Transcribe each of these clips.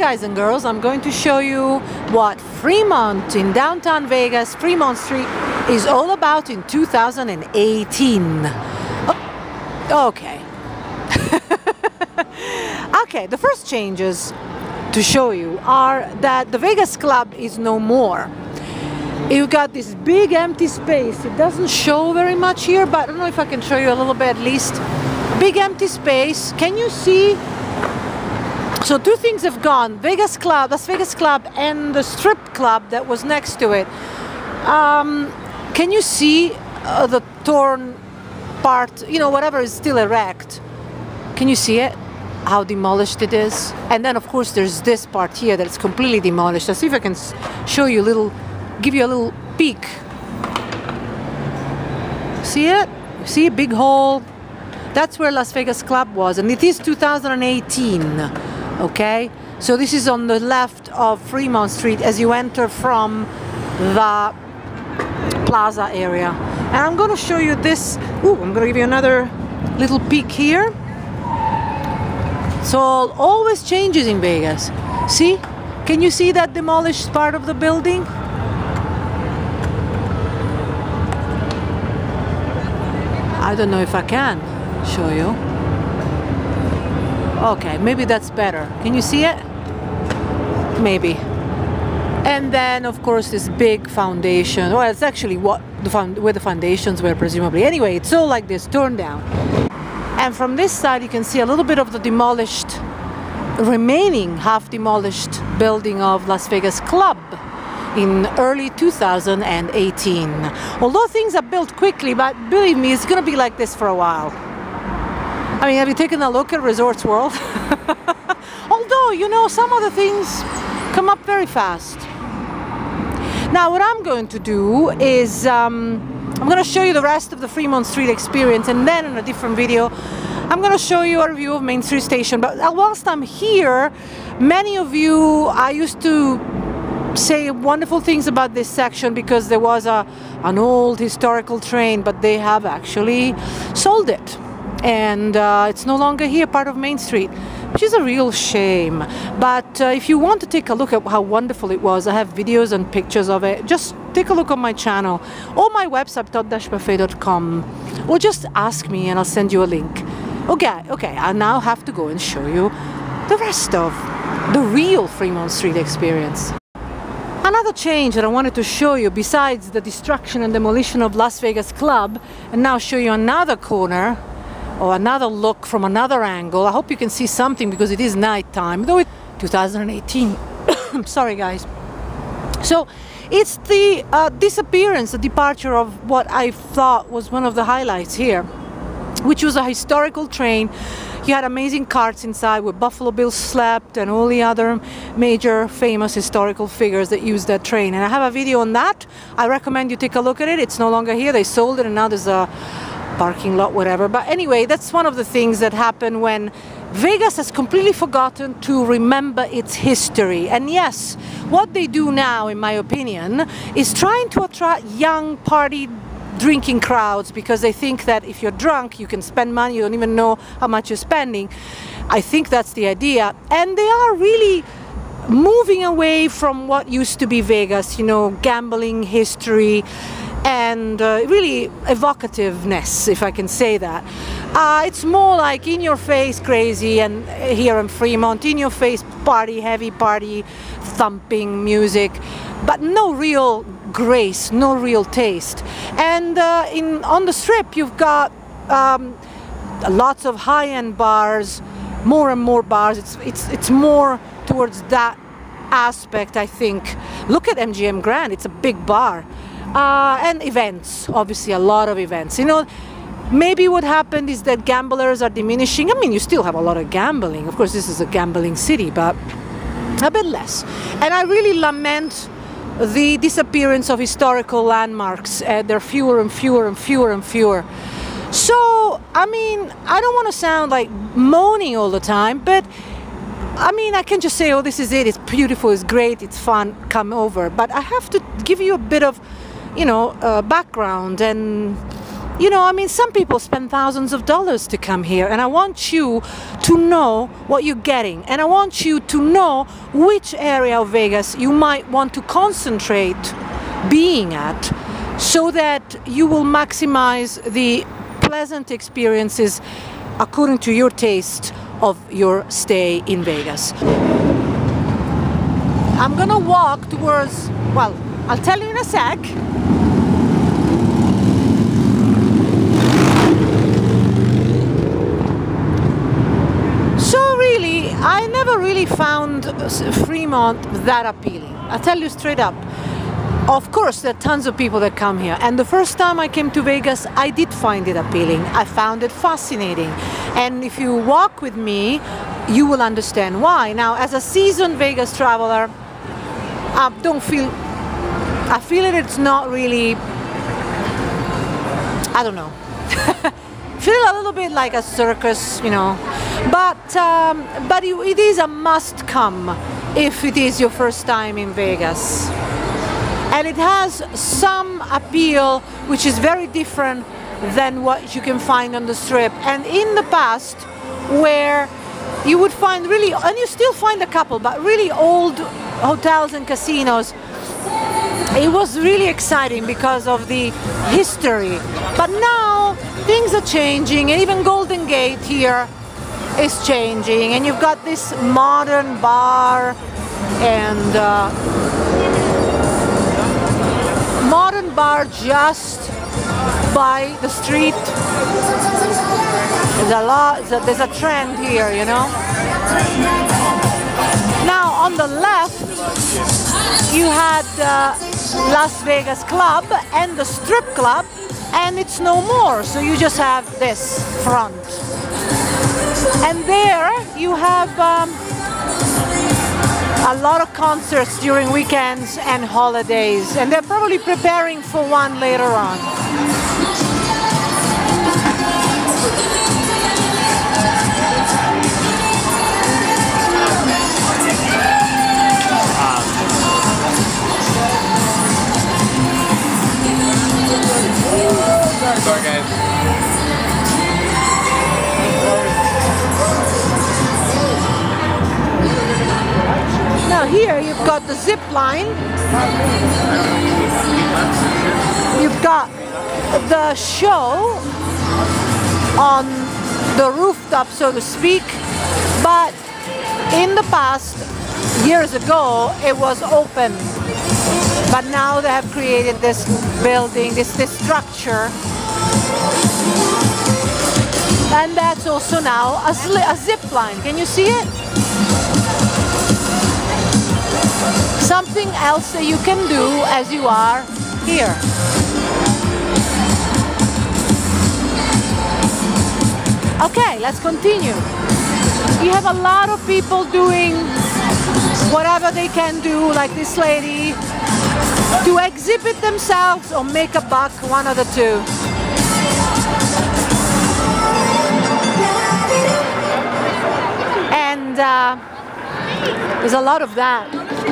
guys and girls, I'm going to show you what Fremont in downtown Vegas, Fremont Street, is all about in 2018. Oh, okay. Okay, the first changes to show you are that the Vegas Club is no more. You've got this big empty space. It doesn't show very much here, but I don't know if I can show you a little bit at least. Big empty space. Can you see? So two things have gone. Vegas Club, Las Vegas Club, and the strip club that was next to it. Can you see the torn part, you know, whatever is still erect? Can you see it? How demolished it is? And then of course there's this part here that's completely demolished. Let's see if I can show you a little, give you a little peek. See it? See a big hole? That's where Las Vegas Club was, and it is 2018. Okay, so this is on the left of Fremont Street as you enter from the plaza area. And I'm going to show you this. Ooh, I'm going to give you another little peek here. So always changes in Vegas. See? Can you see that demolished part of the building? I don't know if I can show you. Okay, maybe that's better. Can you see it? Maybe. And then, of course, this big foundation. Well, it's actually what where the foundations were, presumably. Anyway, it's all like this, torn down. And from this side, you can see a little bit of the demolished, remaining half-demolished building of Las Vegas Club in early 2018. Although things are built quickly, but believe me, it's going to be like this for a while. I mean, have you taken a look at Resorts World? Although, you know, some of the things come up very fast. Now, what I'm going to do is I'm going to show you the rest of the Fremont Street experience, and then in a different video, I'm going to show you a review of Main Street Station. But whilst I'm here, many of you, I used to say wonderful things about this section because there was an old historical train, but they have actually sold it. And it's no longer here, part of Main Street, which is a real shame. But if you want to take a look at how wonderful it was, I have videos and pictures of it. Just take a look on my channel or my website, tot-buffet.com, or just ask me and I'll send you a link. Okay, I now have to go and show you the rest of the real Fremont Street experience. Another change that I wanted to show you, besides the destruction and demolition of Las Vegas Club, and now show you another corner, or another look from another angle. I hope you can see something because it is nighttime, though it's 2018. I'm sorry, guys. So it's the disappearance, the departure of what I thought was one of the highlights here, which was a historical train. You had amazing carts inside where Buffalo Bill slept and all the other major famous historical figures that used that train. And I have a video on that. I recommend you take a look at it. It's no longer here. They sold it and now there's a parking lot, whatever. But anyway, that's one of the things that happen when Vegas has completely forgotten to remember its history. And yes, what they do now, in my opinion, is trying to attract young party drinking crowds because they think that if you're drunk you can spend money, you don't even know how much you're spending. I think that's the idea, and they are really moving away from what used to be Vegas, you know, gambling history and really evocativeness, if I can say that. It's more like in your face crazy, and here in Fremont, in your face party, heavy party, thumping music, but no real grace, no real taste. And on the Strip you've got lots of high-end bars, more and more bars. It's more towards that aspect, I think. Look at MGM Grand, it's a big bar. And events, obviously a lot of events. You know, maybe what happened is that gamblers are diminishing. I mean, you still have a lot of gambling. Of course, this is a gambling city, but a bit less. And I really lament the disappearance of historical landmarks. There are fewer and fewer and fewer and fewer. So, I mean, I don't want to sound like moaning all the time, but I mean, I can just say, oh, this is it, it's beautiful, it's great, it's fun, come over. But I have to give you a bit of, you know, background and you know, I mean, some people spend thousands of dollars to come here, and I want you to know what you're getting, and I want you to know which area of Vegas you might want to concentrate being at, so that you will maximize the pleasant experiences according to your taste of your stay in Vegas. I'm gonna walk towards, well, I'll tell you in a sec. So really, I never really found Fremont that appealing. I'll tell you straight up. Of course, there are tons of people that come here, and the first time I came to Vegas, I did find it appealing. I found it fascinating, and if you walk with me, you will understand why. Now, as a seasoned Vegas traveler, I feel it. It's not really, I don't know. Feel a little bit like a circus, you know, but it is a must come if it is your first time in Vegas. And it has some appeal which is very different than what you can find on the Strip. And in the past, where you would find really, and you still find a couple, but really old hotels and casinos, it was really exciting because of the history. But now things are changing, and even Golden Gate here is changing, and you've got this modern bar and modern bar just by the street. There's a trend here, you know. Now on the left you had Las Vegas Club and the Strip Club, and it's no more, so you just have this front. And there you have a lot of concerts during weekends and holidays, and they're probably preparing for one later on. Sorry guys. Now here you've got the zip line, you've got the show on the rooftop, so to speak, but in the past, years ago, it was open. But now they have created this building, this structure, and that's also now a zip line. Can you see it? Something else that you can do as you are here. Okay, let's continue. You have a lot of people doing whatever they can do, like this lady, to exhibit themselves or make a buck, one of the two. And there's a lot of that.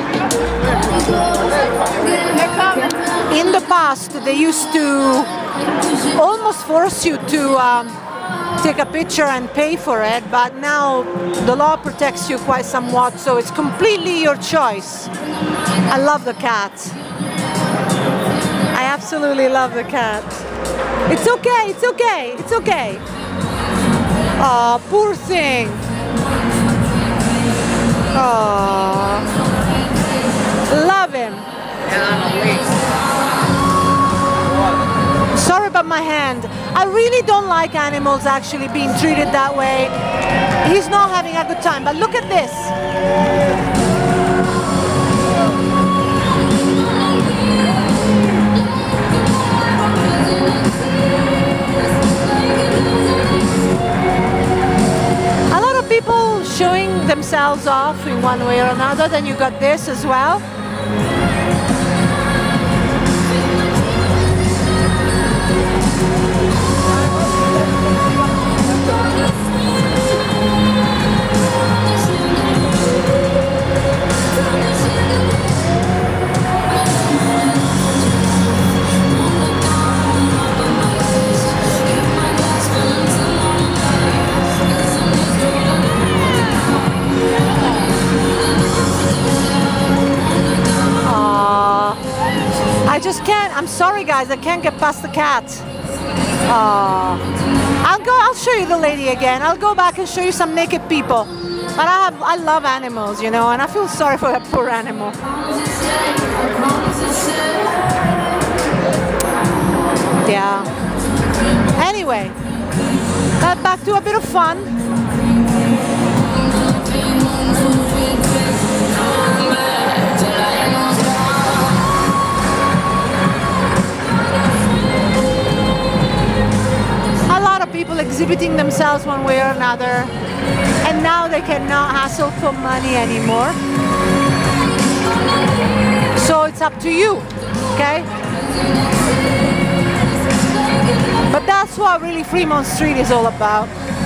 In the past, they used to almost force you to take a picture and pay for it, but now the law protects you quite somewhat, so it's completely your choice. I love the cat. I absolutely love the cat. It's okay, it's okay, it's okay. Oh, poor thing. Oh, love him. Sorry about my hand. I really don't like animals actually being treated that way. He's not having a good time, but look at this. A lot of people showing themselves off in one way or another. Then you got this as well. I'm sorry guys, I can't get past the cat. I'll show you the lady again. I'll go back and show you some naked people. But I love animals, you know, and I feel sorry for that poor animal. Yeah. Anyway, back to a bit of fun. A lot of people exhibiting themselves one way or another, and now they cannot hustle for money anymore. So it's up to you, okay? But that's what really Fremont Street is all about.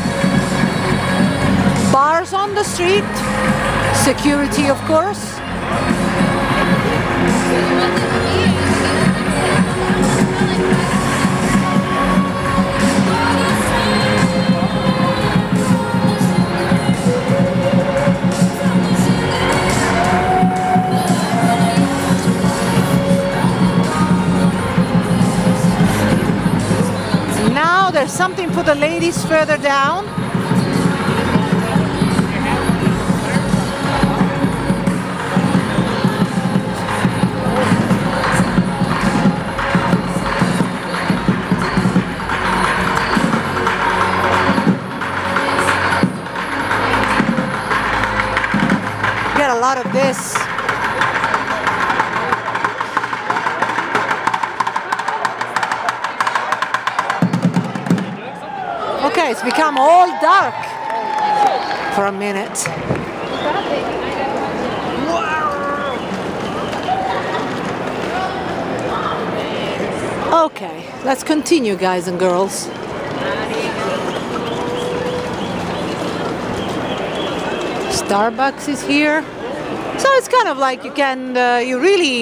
Bars on the street, security of course. There's something for the ladies further down. Get a lot of this. Okay, it's become all dark for a minute. Okay, let's continue, guys and girls. Starbucks is here. So it's kind of like you can, you really,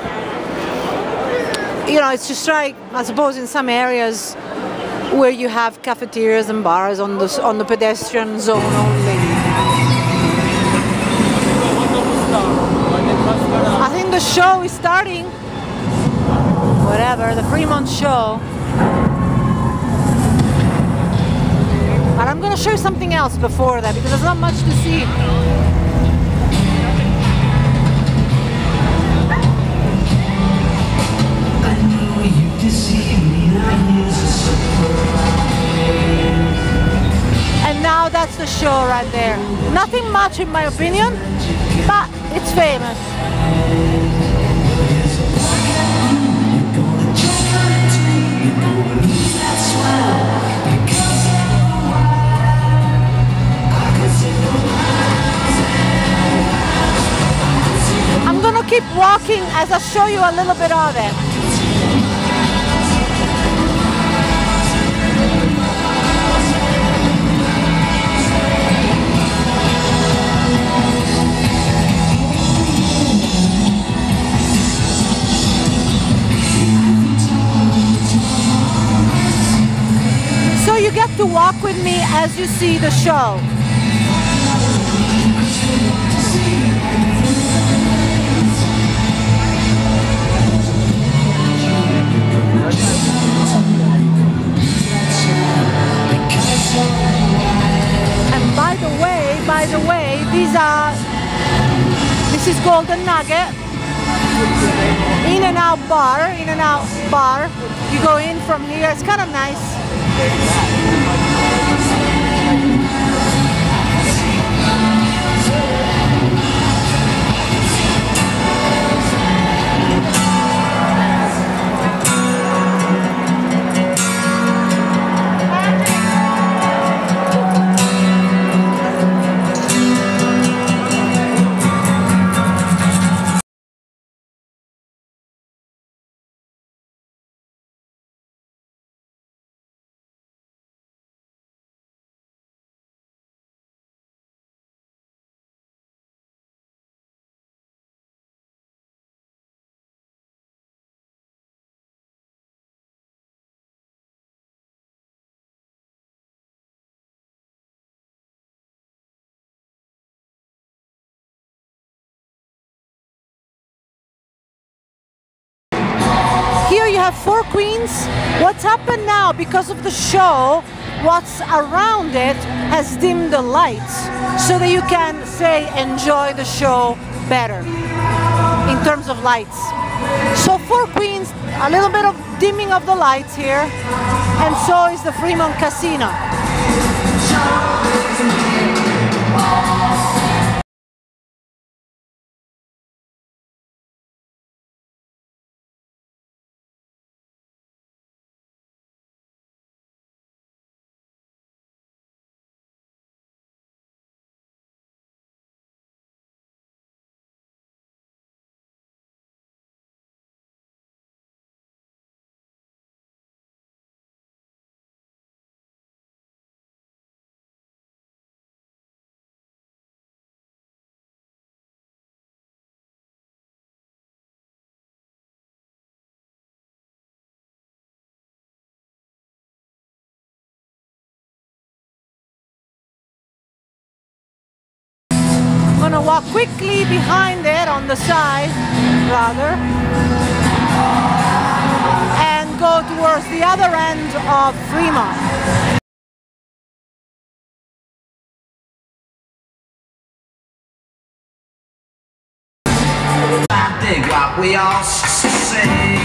you know, it's just like, I suppose in some areas where you have cafeterias and bars on the pedestrian zone only. I think the show is starting. Whatever, the Fremont show. But I'm gonna show you something else before that because there's not much to see. And now that's the show right there. Nothing much in my opinion, but it's famous. I'm gonna keep walking as I show you a little bit of it. So you get to walk with me as you see the show. And by the way, this is called the Nugget. In and out bar. You go in from here, it's kind of nice. have Four Queens. What's happened now, because of the show, what's around it has dimmed the lights so that you can, say, enjoy the show better in terms of lights. So Four Queens, a little bit of dimming of the lights here, and so is the Fremont Casino. I'm gonna walk quickly behind it, on the side rather, and go towards the other end of Fremont. I dig what we all say.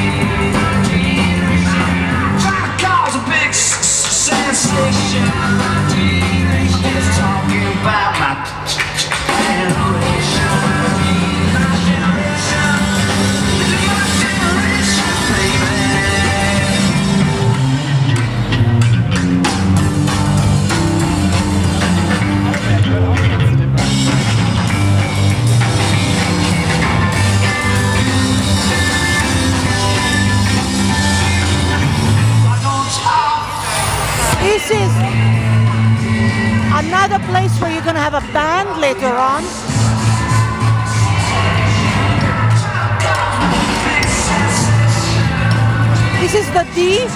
Trying to cause a big sensation. Just talking about my generation. My generation. This is my generation, baby. This is another place where you're gonna have a band later on. This is the D.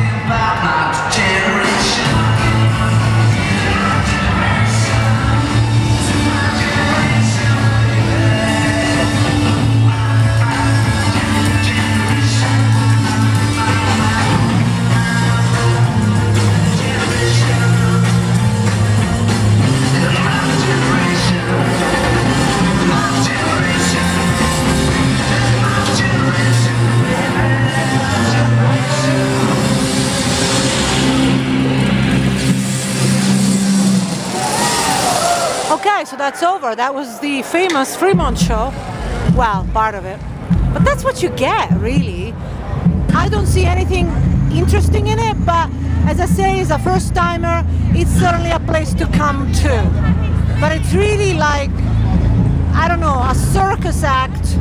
Okay, so that's over. That was the famous Fremont show. Well, part of it. But that's what you get, really. I don't see anything interesting in it, but as I say, as a first timer, it's certainly a place to come to. But it's really like, I don't know, a circus act,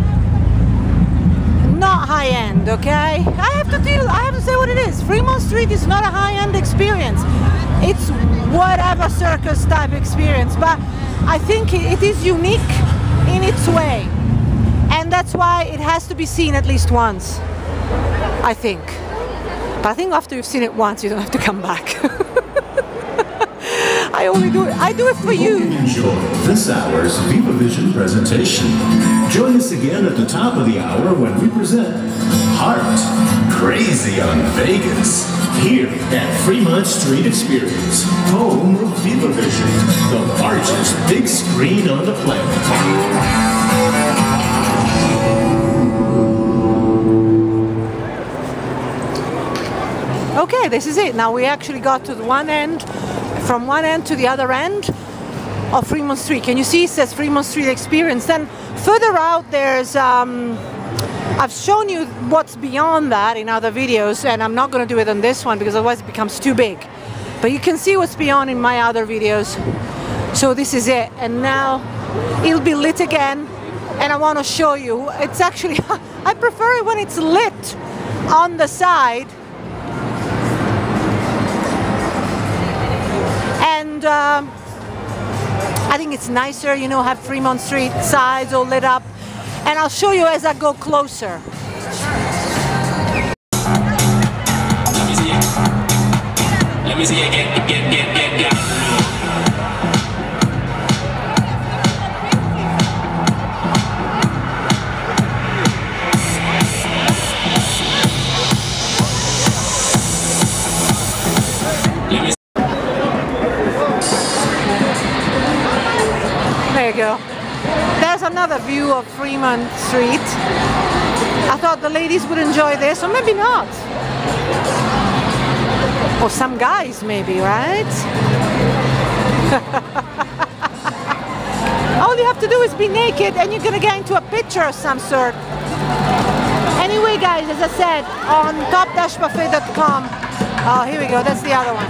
not high end, okay? I have to say what it is. Fremont Street is not a high end experience. It's whatever circus type experience, but I think it is unique in its way. And that's why it has to be seen at least once, I think. But I think after you've seen it once, you don't have to come back. I do it for you. Enjoy this hour's Viva Vision presentation. Join us again at the top of the hour when we present Heart Crazy on Vegas. Here at Fremont Street Experience, home of Viva Vision, the largest big screen on the planet. Okay, this is it. Now we actually got to the one end, from one end to the other end of Fremont Street. Can you see it says Fremont Street Experience? Then further out there's, I've shown you what's beyond that in other videos, and I'm not going to do it on this one because otherwise it becomes too big. But you can see what's beyond in my other videos. So this is it, and now it'll be lit again, and I want to show you. It's actually, I prefer it when it's lit on the side. And I think it's nicer, you know, have Fremont Street sides all lit up. And I'll show you as I go closer. Let me see it. Get. There's another view of Fremont Street. I thought the ladies would enjoy this, or maybe not. Or some guys maybe, right? All you have to do is be naked and you're gonna get into a picture of some sort. Anyway guys, as I said, on top-buffet.com. Oh, here we go, that's the other one.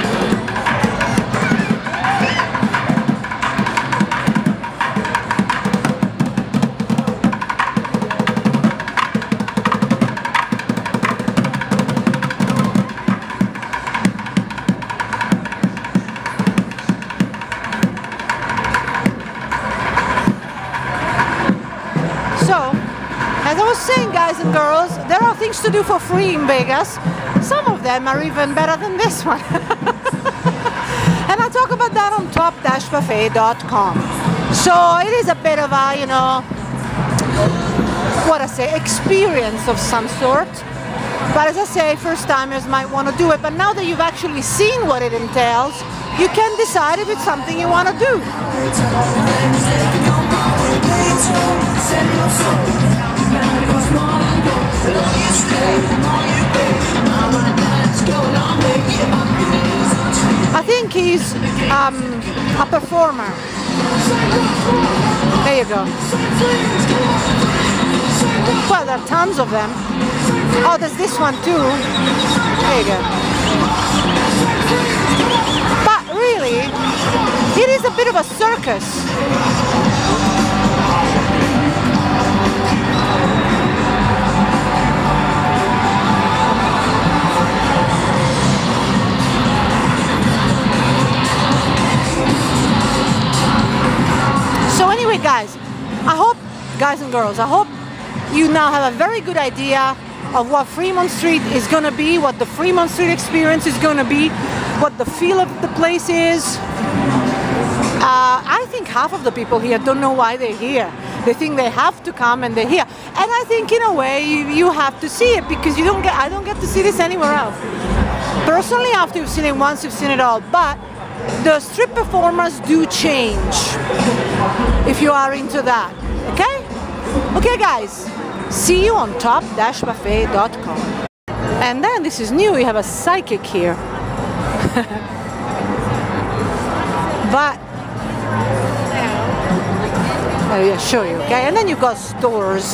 As I was saying, guys and girls, there are things to do for free in Vegas. Some of them are even better than this one. And I'll talk about that on top-buffet.com. So it is a bit of a, you know, what I say, experience of some sort. But as I say, first timers might want to do it. But now that you've actually seen what it entails, you can decide if it's something you want to do. I think he's a performer. There you go. Well, there are tons of them. Oh, there's this one too. There you go. But really, it is a bit of a circus. So anyway, guys, guys and girls, I hope you now have a very good idea of what Fremont Street is going to be, what the Fremont Street experience is going to be, what the feel of the place is. I think half of the people here don't know why they're here. They think they have to come and they're here. And I think in a way you have to see it, because I don't get to see this anywhere else. Personally, after you've seen it once, you've seen it all. But the strip performers do change if you are into that. Okay? Okay, guys. See you on top-buffet.com. And then this is new. We have a psychic here. But I'll show you. Okay? And then you've got stores.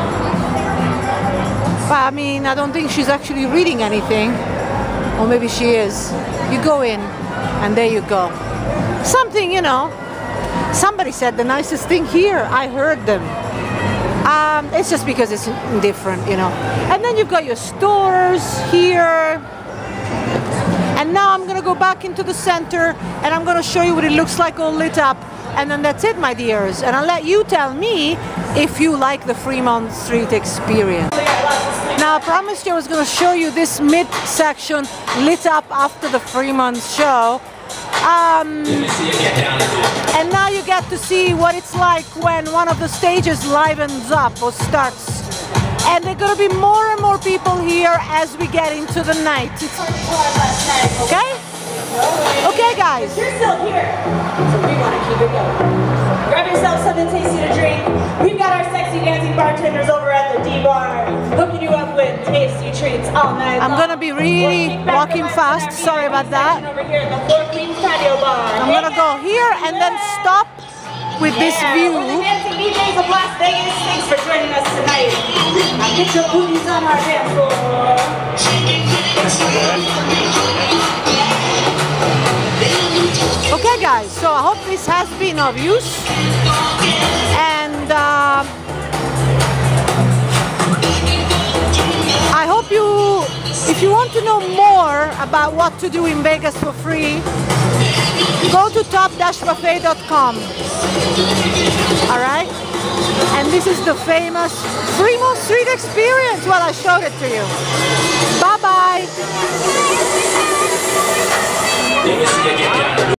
But I mean, I don't think she's actually reading anything. Or maybe she is. You go in. And there you go. Something, you know, somebody said the nicest thing here. I heard them. It's just because it's different, you know. And then you've got your stores here. And now I'm going to go back into the center and I'm going to show you what it looks like all lit up. And then that's it, my dears. And I'll let you tell me if you like the Fremont Street experience. Now, I promised you I was going to show you this mid-section lit up after the Fremont show. And now you get to see what it's like when one of the stages livens up or starts. And there are going to be more and more people here as we get into the night. Okay? Okay, guys. You're still here, so we want to keep it going. Grab yourself something tasty to drink. We've got our sexy dancing bartenders over at the D bar, hooking you up with tasty treats all night long. I'm gonna be really walking fast. Sorry about that. Over here at the Four Queens Patio Bar. I'm gonna go here and then stop with this view. We're the dancing DJs of Las Vegas. Thanks for joining us tonight. Now get your booties on our dance floor. Okay, guys, so I hope this has been of use, and I hope you, if you want to know more about what to do in Vegas for free, go to top-buffet.com. Alright? And this is the famous Fremont Street experience. Well, I showed it to you. Bye-bye.